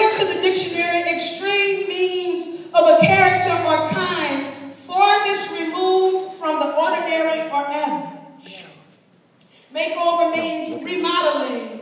according to the dictionary, extreme means of a character or kind farthest removed from the ordinary or average. Makeover means remodeling,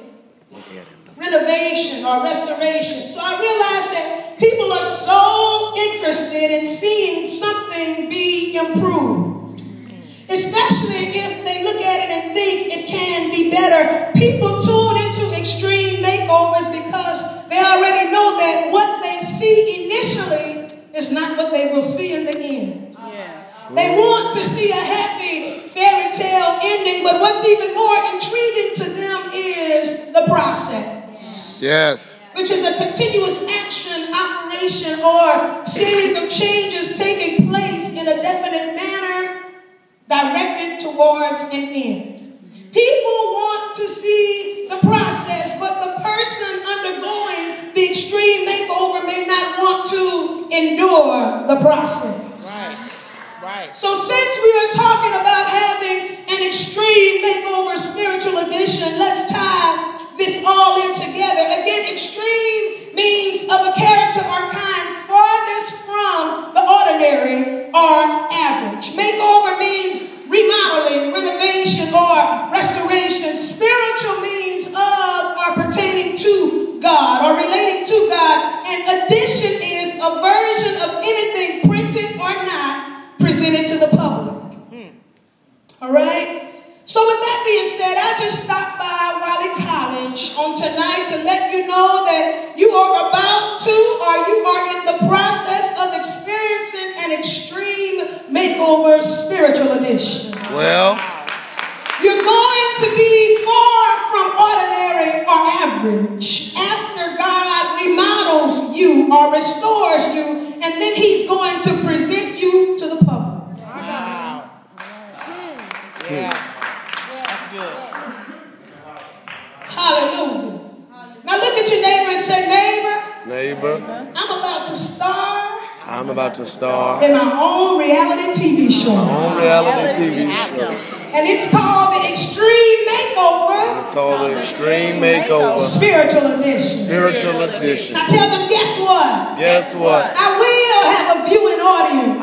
renovation, or restoration. So I realized that people are so interested in seeing something be improved, especially if they look at it and think it can be better. People tune into extreme makeovers because they already know that what they see initially is not what they will see in the end. They want to see a happy fairy tale ending, but what's even more intriguing to them is the process. Yes. Which is a continuous action, operation, or series of changes taking place in a definite manner directed towards an end. People want to see the process, but the person undergoing the extreme makeover may not want to endure the process. Right. So since we are talking about having an extreme makeover spiritual edition, let's tie this all in together. Again, extreme means of a character or kind farthest from the ordinary or average. Makeover means remodeling, renovation, or restoration. Spiritual means of or pertaining to God or relating to God. And addition is a version of anything printed or not presented to the public. All right? So with that being said, I just stopped by Wiley College on tonight to let you know that you are about to, or you are in the process of experiencing an extreme makeover spiritual edition. Well, you're going to be far from ordinary or average after God remodels you or restores you, and then he's going to present you to the public. Wow. Yeah. That's good. Hallelujah. Now look at your neighbor and say, neighbor, I'm about to star in my own reality TV show. And it's called the Extreme Makeover. Spiritual edition. Now tell them, guess what? I will have a viewing audience.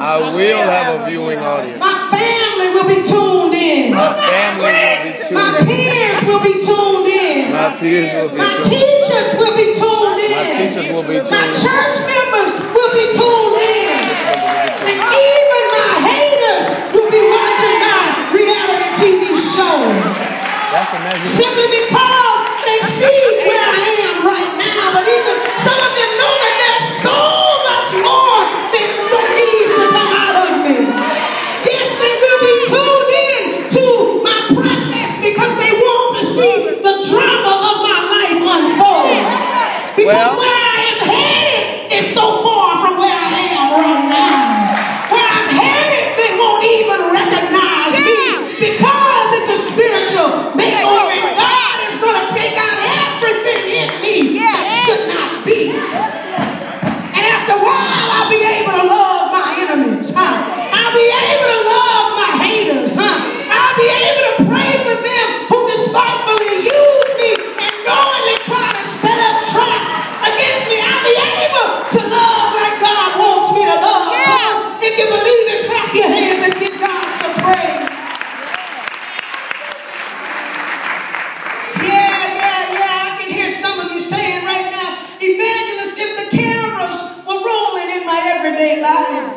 My family will be tuned in. My peers will be tuned in. My teachers will be tuned in. My church members will be tuned in. And even my haters will be watching my reality TV show. Simply because they see where I am right now, but even some of them know that there's so much more than what needs to come out of me. Yes, they will be tuned in to my process because they want to see the drama of my life unfold. Because where I am headed is so far from where I am right now. Where I'm headed, they won't even recognize me because it's a spiritual makeover. And God is going to take out everything in me that should not be. And after a while, I'll be able to love my enemies. I'll be able to love my haters. I'll be able to pray for them who despitefully use me and knowingly try to set up traps against me. I'll be able to love like God wants me to love. If you believe it, clap your hands and give God some praise. Yeah. I can hear some of you saying right now, evangelist, if the cameras were rolling in my everyday life,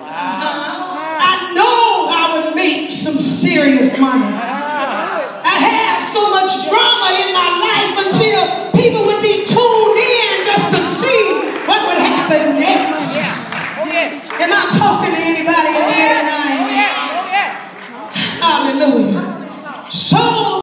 I know I would make some serious money. I have so much drama in my life until people would be tuned in just to see what would happen next. Am I talking to anybody in here tonight? Hallelujah. So